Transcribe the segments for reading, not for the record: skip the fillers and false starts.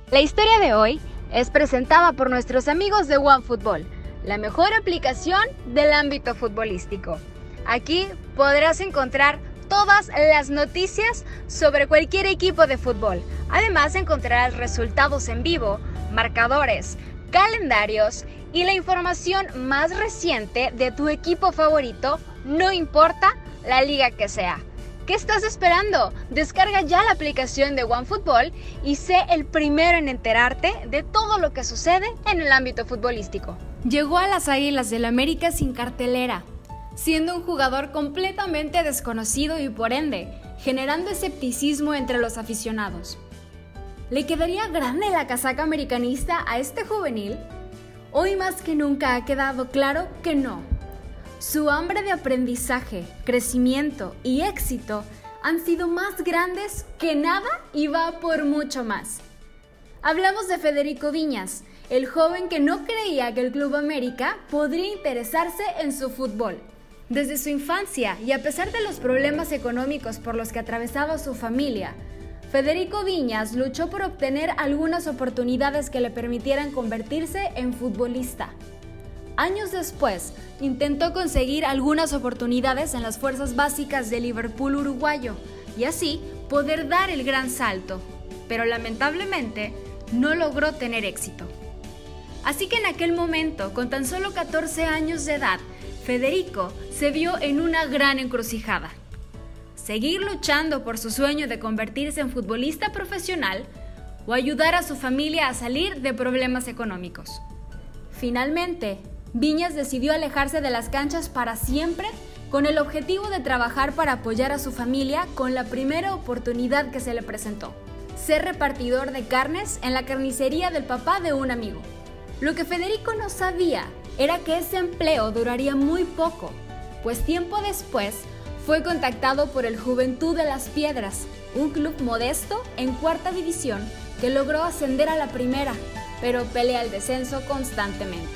La historia de hoy es presentada por nuestros amigos de OneFootball, la mejor aplicación del ámbito futbolístico. Aquí podrás encontrar todas las noticias sobre cualquier equipo de fútbol. Además encontrarás resultados en vivo, marcadores, calendarios y la información más reciente de tu equipo favorito, no importa la liga que sea. ¿Qué estás esperando? Descarga ya la aplicación de OneFootball y sé el primero en enterarte de todo lo que sucede en el ámbito futbolístico. Llegó a las Águilas del América sin cartelera, siendo un jugador completamente desconocido y por ende generando escepticismo entre los aficionados. ¿Le quedaría grande la casaca americanista a este juvenil? Hoy más que nunca ha quedado claro que no. Su hambre de aprendizaje, crecimiento y éxito han sido más grandes que nada y va por mucho más. Hablamos de Federico Viñas, el joven que no creía que el Club América podría interesarse en su fútbol. Desde su infancia y a pesar de los problemas económicos por los que atravesaba su familia, Federico Viñas luchó por obtener algunas oportunidades que le permitieran convertirse en futbolista. Años después, intentó conseguir algunas oportunidades en las fuerzas básicas del Liverpool uruguayo y así poder dar el gran salto, pero lamentablemente no logró tener éxito. Así que en aquel momento, con tan solo 14 años de edad, Federico se vio en una gran encrucijada. Seguir luchando por su sueño de convertirse en futbolista profesional o ayudar a su familia a salir de problemas económicos. Finalmente, Viñas decidió alejarse de las canchas para siempre con el objetivo de trabajar para apoyar a su familia con la primera oportunidad que se le presentó: ser repartidor de carnes en la carnicería del papá de un amigo. Lo que Federico no sabía era que ese empleo duraría muy poco, pues tiempo después fue contactado por el Juventud de Las Piedras, un club modesto en cuarta división que logró ascender a la primera, pero pelea el descenso constantemente.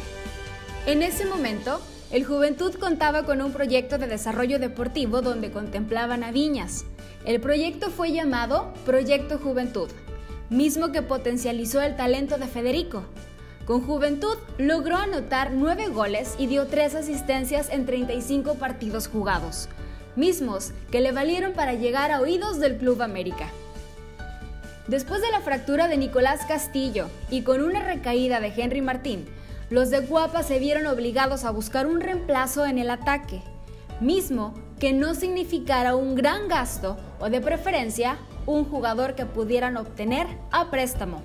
En ese momento, el Juventud contaba con un proyecto de desarrollo deportivo donde contemplaban a Viñas. El proyecto fue llamado Proyecto Juventud, mismo que potencializó el talento de Federico. Con Juventud logró anotar 9 goles y dio 3 asistencias en 35 partidos jugados, mismos que le valieron para llegar a oídos del Club América. Después de la fractura de Nicolás Castillo y con una recaída de Henry Martín, los de Cuapa se vieron obligados a buscar un reemplazo en el ataque, mismo que no significara un gran gasto o de preferencia un jugador que pudieran obtener a préstamo.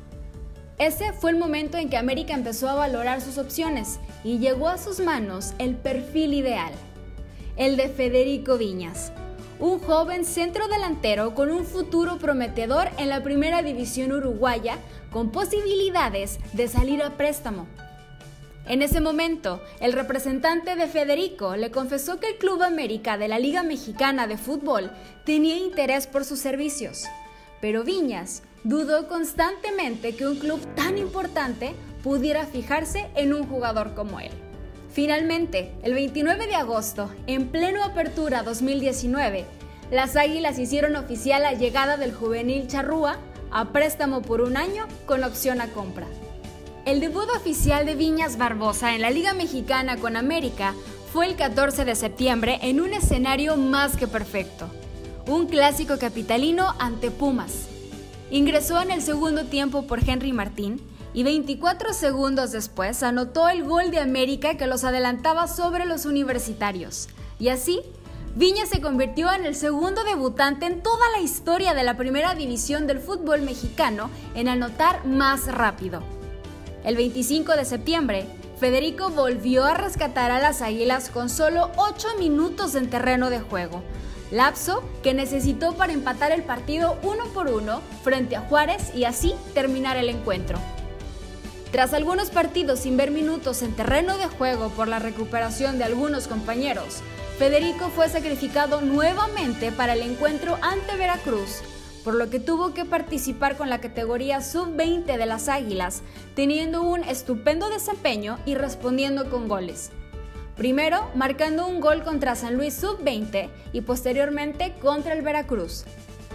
Ese fue el momento en que América empezó a valorar sus opciones y llegó a sus manos el perfil ideal: el de Federico Viñas, un joven centrodelantero con un futuro prometedor en la primera división uruguaya con posibilidades de salir a préstamo. En ese momento, el representante de Federico le confesó que el Club América de la Liga Mexicana de Fútbol tenía interés por sus servicios, pero Viñas dudó constantemente que un club tan importante pudiera fijarse en un jugador como él. Finalmente, el 29 de agosto, en pleno Apertura 2019, las Águilas hicieron oficial la llegada del juvenil charrúa a préstamo por 1 año con opción a compra. El debut oficial de Viñas Barbosa en la Liga Mexicana con América fue el 14 de septiembre en un escenario más que perfecto: un clásico capitalino ante Pumas. Ingresó en el segundo tiempo por Henry Martín y 24 segundos después anotó el gol de América que los adelantaba sobre los universitarios. Y así, Viñas se convirtió en el segundo debutante en toda la historia de la primera división del fútbol mexicano en anotar más rápido. El 25 de septiembre, Federico volvió a rescatar a las Águilas con solo 8 minutos en terreno de juego, lapso que necesitó para empatar el partido 1-1 frente a Juárez y así terminar el encuentro. Tras algunos partidos sin ver minutos en terreno de juego por la recuperación de algunos compañeros, Federico fue sacrificado nuevamente para el encuentro ante Veracruz, por lo que tuvo que participar con la categoría sub-20 de las Águilas, teniendo un estupendo desempeño y respondiendo con goles. Primero, marcando un gol contra San Luis sub-20 y posteriormente contra el Veracruz.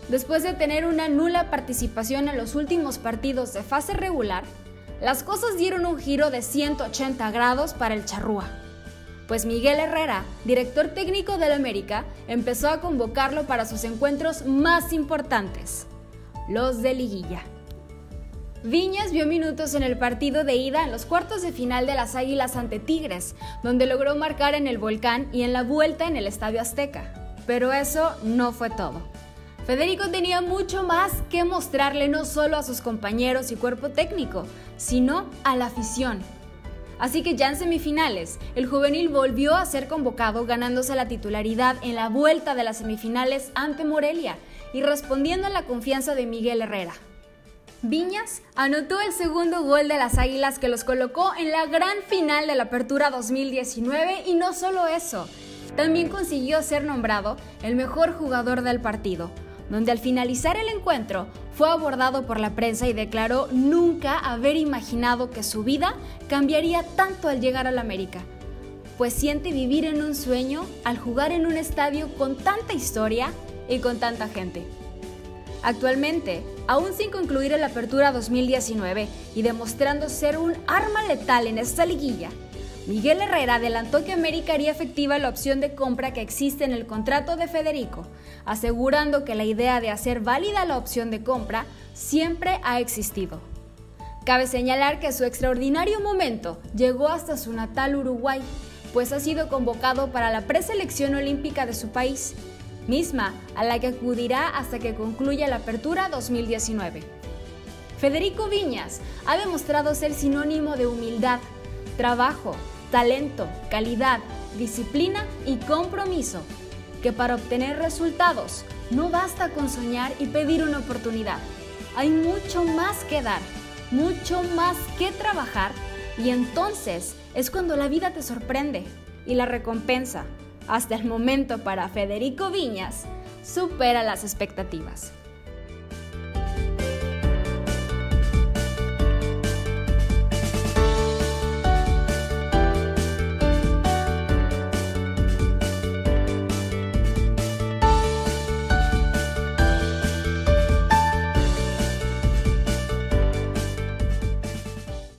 Después de tener una nula participación en los últimos partidos de fase regular, las cosas dieron un giro de 180 grados para el charrúa, pues Miguel Herrera, director técnico del América, empezó a convocarlo para sus encuentros más importantes, los de liguilla. Viñas vio minutos en el partido de ida en los cuartos de final de las Águilas ante Tigres, donde logró marcar en el Volcán y en la vuelta en el Estadio Azteca. Pero eso no fue todo. Federico tenía mucho más que mostrarle no solo a sus compañeros y cuerpo técnico, sino a la afición. Así que ya en semifinales, el juvenil volvió a ser convocado ganándose la titularidad en la vuelta de las semifinales ante Morelia y respondiendo a la confianza de Miguel Herrera. Viñas anotó el segundo gol de las Águilas que los colocó en la gran final de la Apertura 2019 y no solo eso, también consiguió ser nombrado el mejor jugador del partido, donde al finalizar el encuentro fue abordado por la prensa y declaró nunca haber imaginado que su vida cambiaría tanto al llegar al América, pues siente vivir en un sueño al jugar en un estadio con tanta historia y con tanta gente. Actualmente, aún sin concluir la Apertura 2019 y demostrando ser un arma letal en esta liguilla, Miguel Herrera adelantó que América haría efectiva la opción de compra que existe en el contrato de Federico, asegurando que la idea de hacer válida la opción de compra siempre ha existido. Cabe señalar que su extraordinario momento llegó hasta su natal Uruguay, pues ha sido convocado para la preselección olímpica de su país, misma a la que acudirá hasta que concluya la Apertura 2019. Federico Viñas ha demostrado ser sinónimo de humildad, trabajo, talento, calidad, disciplina y compromiso, que para obtener resultados no basta con soñar y pedir una oportunidad. Hay mucho más que dar, mucho más que trabajar, y entonces es cuando la vida te sorprende y la recompensa, hasta el momento para Federico Viñas, supera las expectativas.